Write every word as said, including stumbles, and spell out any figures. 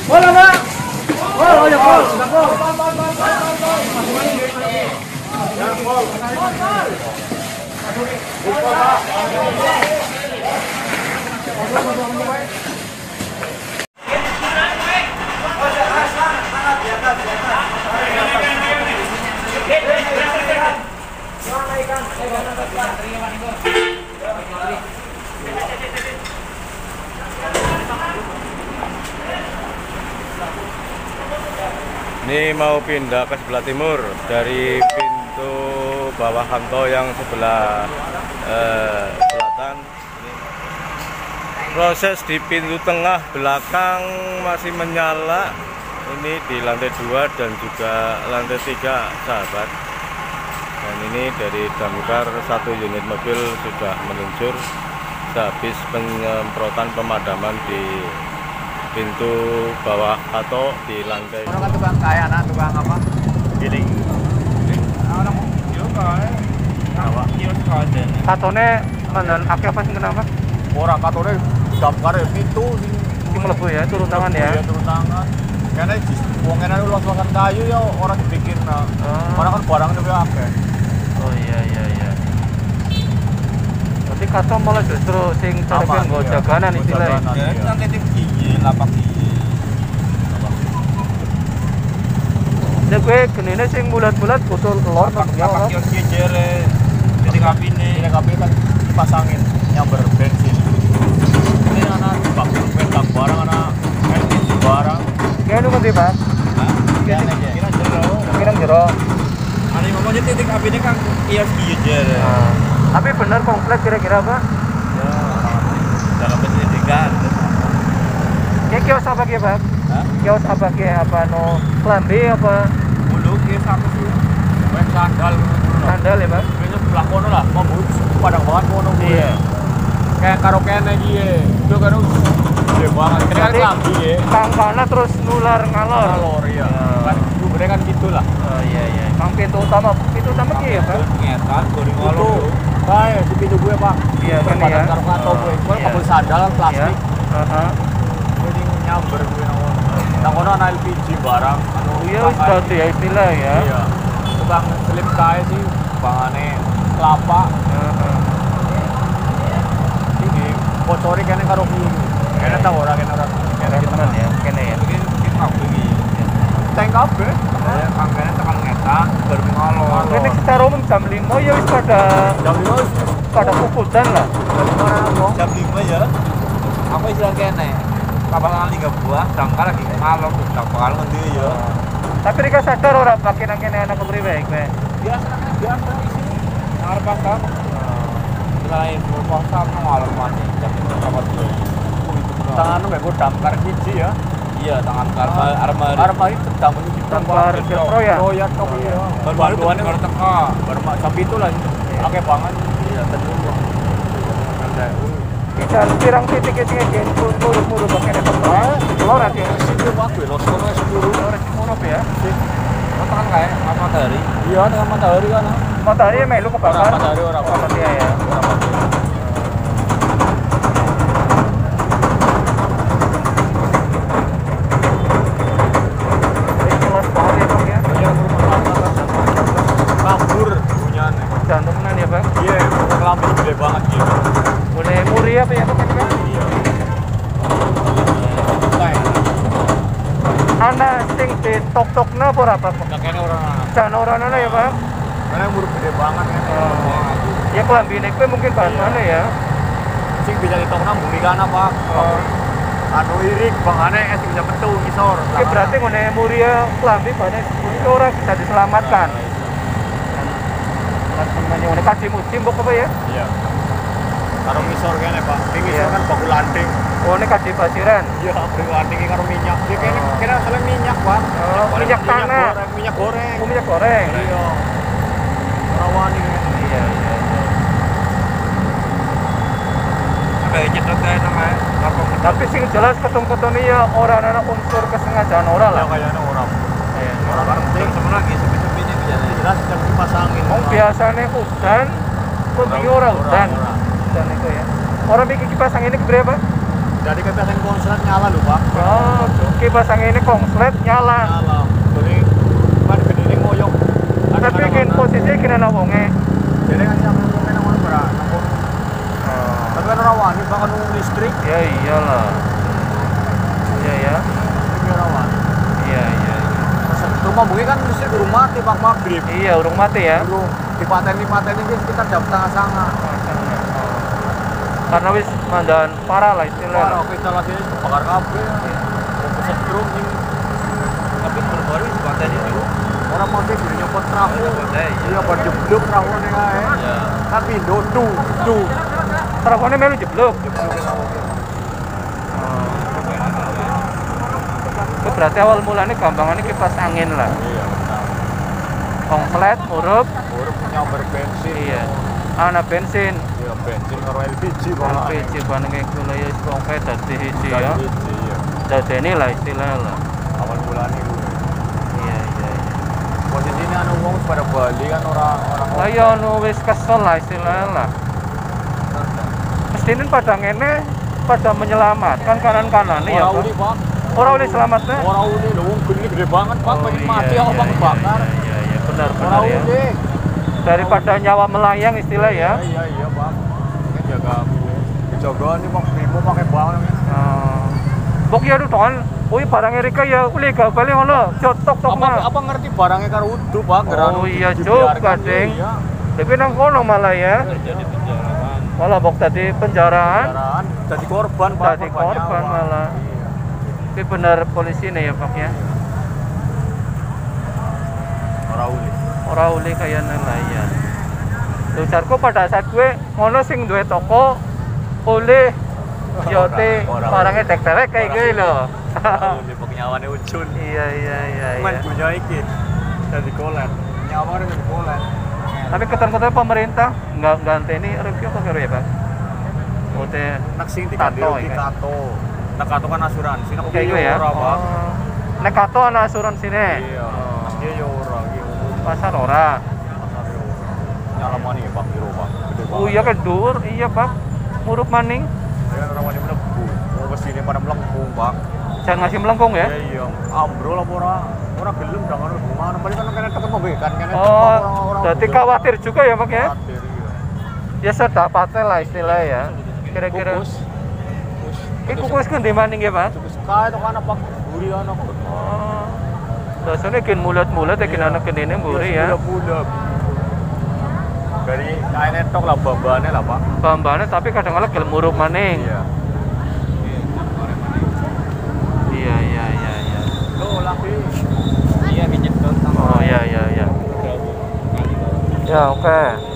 Bola, Pak. Gol, oh ya gol, udah gol. Ya gol. Ini mau pindah ke sebelah timur dari pintu bawah kanto yang sebelah eh, selatan. Ini proses di pintu tengah belakang masih menyala. Ini di lantai dua dan juga lantai tiga, sahabat. Dan ini dari damkar satu unit mobil sudah meluncur sehabis penyemprotan pemadaman di pintu bawah atau di lantai. Orang kan tukang kaya, nah tukang apa? Giling. Orang kios kaya. Apa? Kios kaya. Katone mandan akeh apa sing kenapa? Ora katone damkar pintu sing Sing mlebu ya, turun tangan ya. Iya, turun tangan. Kene wong kene luas-luasan kayu ya ora dibikin. Nah. Orang kan barang lebih akeh. Oh iya iya iya. Berarti kato malah justru sing cara nggo jaganan istilahnya. Ya, nang titik iki lapak iki. Nek kowe genine sing bulat-bulat botol telur Lapak kios iki jere. Titik apine. Titik api kan dipasangin nyamber bensin. Ini anak bakul petak barang anak L P G barang. Kene ngendi, Pak? Hah? Kene aja. Kira jero. Kira jero. Ani ngomongnya titik apine kan kios iki jere. Tapi benar komplek kira-kira, Pak? Ya, dalam penyelidikan. Kayak kios apa ki, Pak? Hah? Kios apa ki? Apa no klambi apa Dulu kios apa sih? Kayak sandal. sandal ya, Pak? Kayaknya sebelah kono lah, mau buru padang banget kono. Iya. Kayak karo kene iki ye. Itu kan gede banget. Kene kan klambi ye. Kangkana terus nular ngalor. Ngalor iya. Kan sumbernya kan gitulah. Oh iya iya. Mang pintu utama, pintu utama ki ya, Pak? Ngetan goreng ngalor. Kae si pintu gue, Pak. Iya, kan ya. Berbadan karo kato gue. Gue Iya. kabel sandal plastik. Heeh. Jadi nyamber gue nang kono. Nang kono ana L P G barang. Anu Iya wis dadi ya istilah ya. Iya. Tukang selip kae sih bangane kelapa. Heeh. Iki bocori kene karo ki. Kene ta ora kene ora. Kene tenan ya, kene ya. Iki iki kabeh iki. Tank kabeh. Ya kangkene tekan ngetan baru ngalor. Ini secara umum jam lima ya wis pada Jam lima wis pada kukudan lah. jam lima ya. Aku istilah kene. Kapal kali tiga buah, dangkal lagi ngalor, dangkal ngendi ya. Tapi mereka sadar ora pakai nang kene ana kepriwe kowe. Biasa biasa isi. Ngarep pasang. Selain pasang ngalor mati jam berapa tuh? Tangan mbek ku damkar siji ya. Iya, tangan karma armari. Armari sedang menuju Damkar Proyek. Proyek kok iya. Baru-baru baru teka, baru jam itu lah. Oke banget. Iya, tentu. Bisa pirang titik sing gen muru-muru pakai tempat. Keluar ati. Situ wae los kono sepuluh. Ora ngono ya. Tekan kae matahari. Iya, dengan matahari kan. Matahari melu kebakar. Ora matahari ora apa. Iya ya. Ora apa. Kelas banget ya, Bang ya. Iya, kabur punyane. Jantungan ya, Bang. Iya, kelambi gede banget gitu. Boleh muri apa ya, Bang? Iya. Kae. Ana sing ditok-tokna apa ora, Pak? Nah, kene ora. Jan ora ana ya, Bang. Karena mur gede banget kan. Ya kelambine kowe mungkin bahan mana ya? Sing bisa ditokna bumi kana, Pak. Oh. Anu irik bangane es bisa metu ngisor. Oke, berarti ngene muria kelambi banyak itu orang bisa diselamatkan. Namanya ngene kasih musim kok apa ya? Iya. Karo ngisor kene, Pak. Iki ngisor Iya. kan baku landing. Oh, ini kasih basiran. Iya, baku landing karo minyak. Iki kene kene asale minyak, Pak. Oh, minyak tanah. goreng, minyak goreng. Oh, minyak goreng. Iya. Rawani kene. Iya, iya, iya. Kayak nyedot kae namanya. Tapi sing jelas ketung-ketung ya orang ana unsur kesengajaan ora lah. Ya kayaknya orang. Iya. Orang penting sebenarnya lagi sepi-sepi ini biasanya. Jelas jam dipasangin. Wong biasane udan, kok iki ora udan. Dan itu ya. Orang bikin kipas angin ini berapa? Jadi kipas yang konslet nyala lho, Pak. Oh, kipas angin ini konslet nyala. Nyala. Jadi kan gede ngoyong. Tapi bikin posisi kena wonge. Jadi kan yang ngomongin nang ngono bara. Tapi kan ora wani bakal nunggu listrik. Ya iyalah. Iya ya. Ini ora wani. Iya iya. Rumah bunyi kan listrik urung mati Pak maghrib. Iya, urung mati ya. Urung dipaten-paten ini sekitar jam setengah sanga. Karena wis mandan parah lah istilahnya. Parah kita lagi bakar kabeh. Mau setrum sing tapi baru-baru dipaten itu. Orang mau sih nyopot trafo. Iya, bar jeblok trafone kae. Iya. Tapi dodu, du. Trafone melu jeblok. Itu berarti awal mulanya gampangannya kipas angin lah. Iya, benar. Konslet, urup, Urup nyamber bensin. iya. Ana bensin, Iya, bensin karo L P G kok. L P G barangnya gula ya kongke dadi hiji ya. L P G ya. Dadeni lah istilahnya lah. Awal mulane kuwi. Iya iya iya. Posisine anu wong pada Bali kan orang-orang. Lah ya nu wis kesel lah istilahnya lah. Mestine pada ngene pada menyelamatkan kanan-kanan ya. Ora uli, Pak. Ora oleh selamatnya. Ora uli lho wong gede gede banget, Pak. Oh, Pengen iya, mati iya, aku Pak iya, bakar. Iya iya benar Ora benar ya. uli. Daripada nyawa melayang istilah ya. Iya iya, Pak. Kan jaga kuwi. Dijaga nih Pak Bimo pakai bawang. Oh. Bok ya kan, woi barang Erika ya uli gak balik ngono, jotok tok Apa mah. apa ngerti barangnya karo udu, Pak. Geran Oh iya udu juga dibiarkan, ding. iya. Tapi nang kono malah ya. Jadi penjarahan. Malah bok tadi penjaraan, Penjarahan jadi korban, Pak. tadi korban nyawa. malah. Iya. Tapi benar polisi nih ya Pak ya. Ora uli. Ora uli kaya nelayan. Lho jarku pada saat gue ngono sing duwe toko oleh yote Ora, ora. barangnya tek-tek kayak gini lho. Uli pok nyawane ujun. Iya iya iya Men iya. punya iki jadi kolet. Nyawane jadi kolet. Tapi ketan-ketan pemerintah nggak ganti ini review apa kira ya Pak? Ote Nak sing Tato, dikandil ya? Kato. Nak Kato kan asuransi, nak kayak kuwi gitu ya. ora, Pak. Oh. Nek kato ana asuransi ne. Iya. Mas dia yo ora iki umum. Pasar ora. Pasar yo ora. Nyalamani ya Pak Biro, Pak. Gede Oh iya kan dur, iya Pak. Murup maning. Ya ora wani mlebu. Wong kesini pada melengkung, Pak. Jangan ngasih melengkung ya. Iya iya. Ambrol apa ora? Ora gelem dah ngono gimana? Paling kan kene teken mobil kan kene Oh, berarti khawatir juga ya Pak ya? Khawatir, iya. Ya sedapatnya lah istilahnya ya. Kira-kira. Kukus. Kukus. Ini kukus kan di maning ya Pak? Kukus kae to kan apa buri ana kok. Oh. Dasarnya kin mulut-mulut ya kin anak ini buri ya. Budak-budak. Dari kae netok lah bambane lah, Pak. Bambane tapi kadang-kadang gelem murup maning. Iya. Iya iya iya iya. Tuh lagi. Iya minyak tuh. Oh iya iya iya. Ya oke.